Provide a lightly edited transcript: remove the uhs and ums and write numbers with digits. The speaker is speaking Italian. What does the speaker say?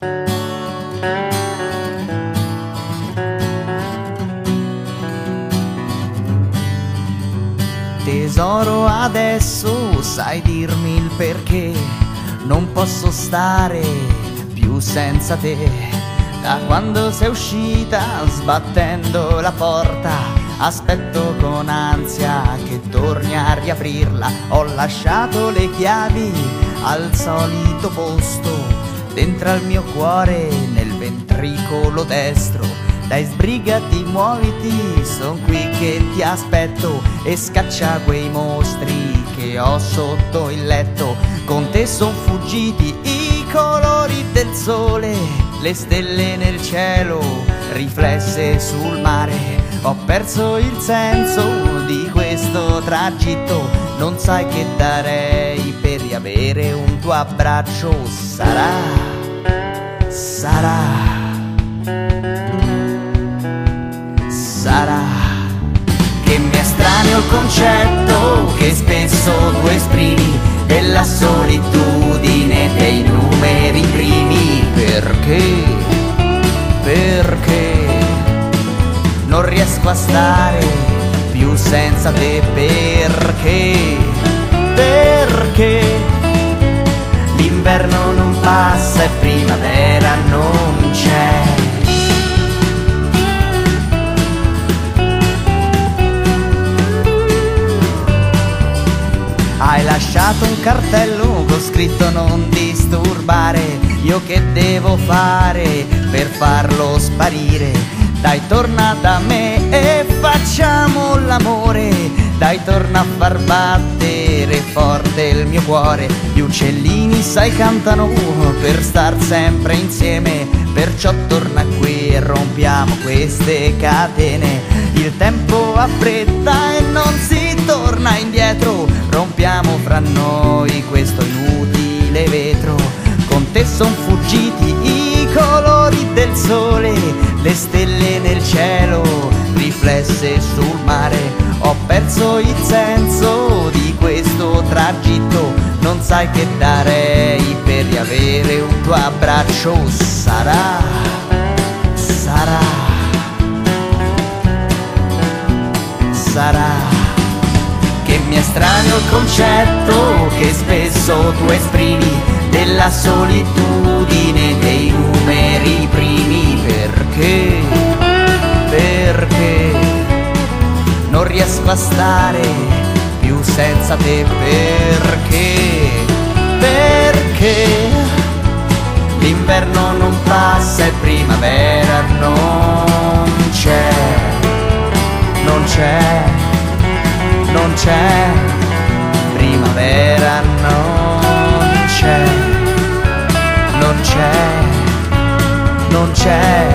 Tesoro, adesso sai dirmi il perché non posso stare più senza te. Da quando sei uscita sbattendo la porta, aspetto con ansia che torni a riaprirla. Ho lasciato le chiavi al solito posto, dentro al mio cuore, nel ventricolo destro. Dai, sbrigati, muoviti, son qui che ti aspetto, e scaccia quei mostri che ho sotto il letto. Con te son fuggiti i colori del sole, le stelle nel cielo riflesse sul mare. Ho perso il senso di questo tragitto, non sai che darei per riavere un tuo abbraccio. Sarà che mi estraneo il concetto che spesso tu esprimi della solitudine dei numeri primi. Perché non riesco a stare più senza te? Perché l'inverno non passa e primavera non c'è. Hai lasciato un cartello con scritto non disturbare. Io che devo fare per farlo sparire? Dai, torna da me e facciamo l'amore. Dai, torna a far battere forte il mio cuore. Gli uccellini sai cantano per star sempre insieme, perciò torna qui e rompiamo queste catene. Il tempo affretta e non si torna indietro, rompiamo fra noi questo inutile vetro. Con te son fuggiti i colori del sole, le stelle nel cielo riflesse sul mare. Ho perso il senso di questo tragitto, non sai che darei per riavere un tuo abbraccio. Sarà che mi estraneo il concetto che spesso tu esprimi della solitudine dei numeri primi. Perché non riesco a stare più senza te? Perché l'inverno non passa e primavera non c'è. Primavera non c'è.